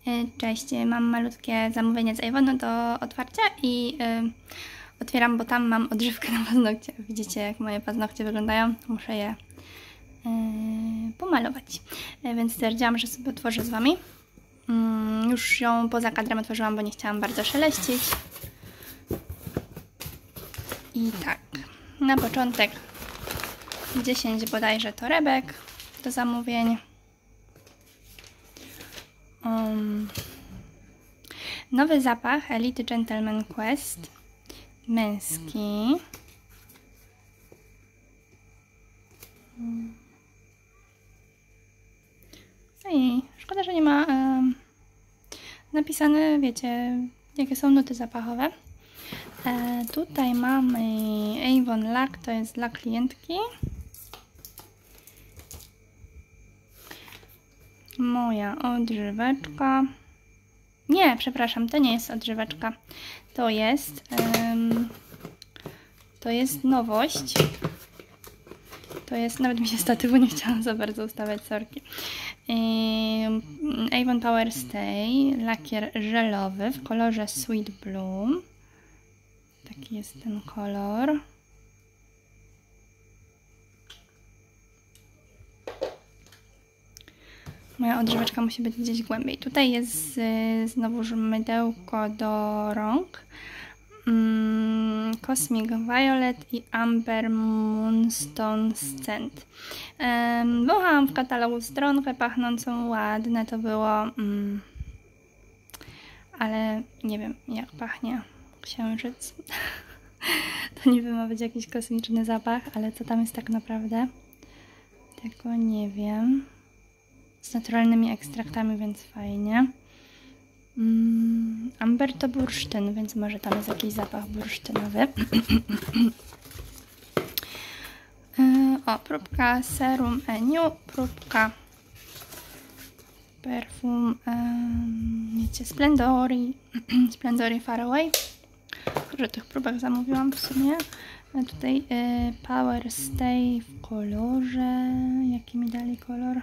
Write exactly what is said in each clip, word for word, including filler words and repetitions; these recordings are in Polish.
Cześć, mam malutkie zamówienie z Avonu do otwarcia i yy, otwieram, bo tam mam odżywkę na paznokcie. Widzicie, jak moje paznokcie wyglądają? Muszę je yy, pomalować. Yy, więc stwierdziłam, że sobie otworzę z Wami. Yy, już ją poza kadrem otworzyłam, bo nie chciałam bardzo szeleścić. I tak, na początek dziesięć bodajże torebek do zamówień. Um, nowy zapach Elite Gentleman Quest męski. No i szkoda, że nie ma um, napisane, wiecie, jakie są nuty zapachowe. E, tutaj mamy Avon Lac, to jest dla klientki. Moja odżyweczka. Nie, przepraszam, to nie jest odżyweczka. To jest um, to jest nowość. To jest, nawet mi się statywu nie chciałam za bardzo ustawiać, sorki. Um, Avon Power Stay, lakier żelowy w kolorze Sweet Bloom. Taki jest ten kolor. Moja odżyweczka musi być gdzieś głębiej. Tutaj jest y, znowuż mydełko do rąk. Mm, Cosmic Violet i Amber Moonstone Scent. Um, Wąchałam w katalogu stronkę pachnącą, ładne to było. Mm, ale nie wiem, jak pachnie księżyc. To niby ma być jakiś kosmiczny zapach, ale co tam jest tak naprawdę? Tego nie wiem. Z naturalnymi ekstraktami, więc fajnie. Mm, amber to bursztyn, więc może tam jest jakiś zapach bursztynowy. yy, o, próbka Serum Eniu, próbka perfum, yy, wiecie, Splendori, Splendori Faraway. Że tych próbek zamówiłam w sumie. A tutaj yy, Power Stay w kolorze, jaki mi dali kolor?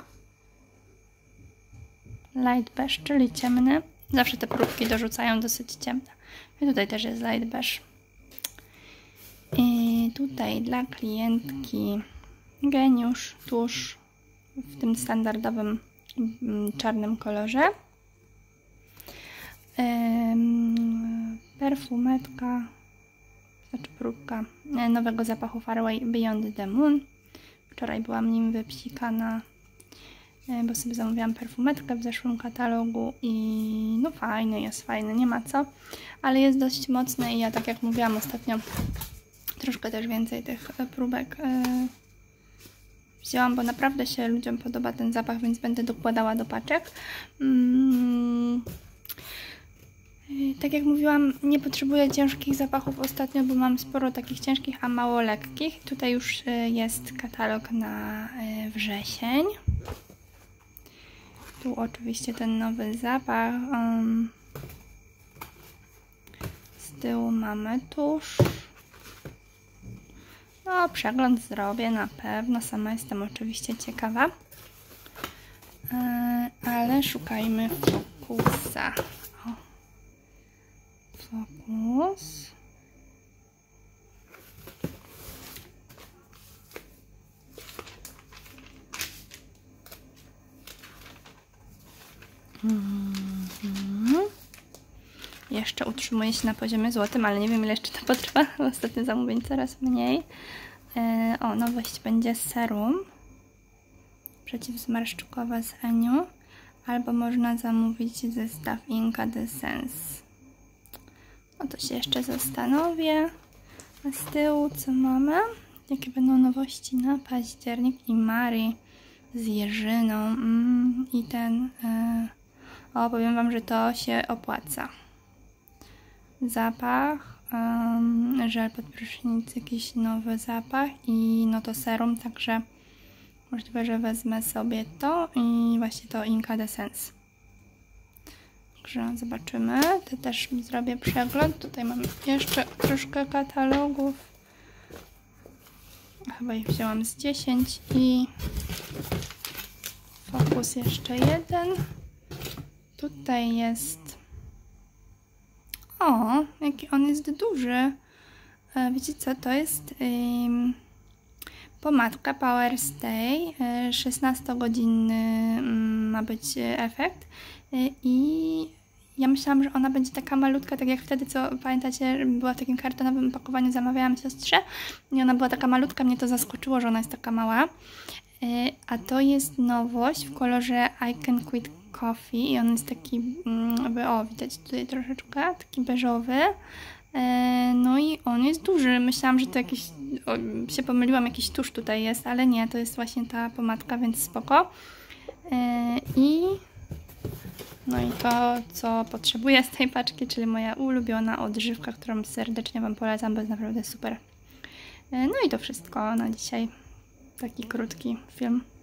Light beige, czyli ciemny. Zawsze te próbki dorzucają dosyć ciemne. I tutaj też jest light beige. I tutaj dla klientki Geniusz tusz w tym standardowym mm, czarnym kolorze. Ym, perfumetka, znaczy próbka nowego zapachu Faraway Beyond the Moon. Wczoraj byłam nim wypsikana, bo sobie zamówiłam perfumetkę w zeszłym katalogu i no fajny jest, fajny, nie ma co, ale jest dość mocny i ja, tak jak mówiłam ostatnio, troszkę też więcej tych próbek yy, wzięłam, bo naprawdę się ludziom podoba ten zapach, więc będę dokładała do paczek. Yy, yy, tak jak mówiłam, nie potrzebuję ciężkich zapachów ostatnio, bo mam sporo takich ciężkich, a mało lekkich. Tutaj już yy, jest katalog na yy, wrzesień. Tu oczywiście ten nowy zapach. Um, z tyłu mamy tusz. No, przegląd zrobię na pewno. Sama jestem oczywiście ciekawa. E, ale szukajmy fokusa. O. Fokus. Mm-hmm. Jeszcze utrzymuje się na poziomie złotym, ale nie wiem, ile jeszcze to potrwa. Ostatnio zamówień coraz mniej. Yy, o, nowość będzie serum przeciwzmarszczkowe z Eniu, albo można zamówić zestaw Incandescence. No to się jeszcze zastanowię. A z tyłu co mamy? Jakie będą nowości na październik? I Marie z jeżyną. Mm, I ten... Yy, O, powiem Wam, że to się opłaca. Zapach, um, żel pod prysznic, jakiś nowy zapach i no to serum, także możliwe, że wezmę sobie to i właśnie to Incandescence. Także zobaczymy. To też zrobię przegląd. Tutaj mam jeszcze troszkę katalogów. Chyba ich wzięłam z dziesięć i fokus jeszcze jeden. Tutaj tutaj jest... O, jaki on jest duży. E, wiecie co, to jest ym, pomadka Power Stay. E, szesnastogodzinny ym, ma być efekt. E, I ja myślałam, że ona będzie taka malutka, tak jak wtedy, co pamiętacie, była w takim kartonowym opakowaniu, zamawiałam siostrze i ona była taka malutka, mnie to zaskoczyło, że ona jest taka mała. A to jest nowość w kolorze I Can Quit Coffee i on jest taki, jakby, o, widać tutaj troszeczkę, taki beżowy. No i on jest duży. Myślałam, że to jakiś, o, się pomyliłam, jakiś tusz tutaj jest, ale nie, to jest właśnie ta pomadka, więc spoko. I no i to, co potrzebuję z tej paczki, czyli moja ulubiona odżywka, którą serdecznie Wam polecam, bo jest naprawdę super. No i to wszystko na dzisiaj. Taki krótki film.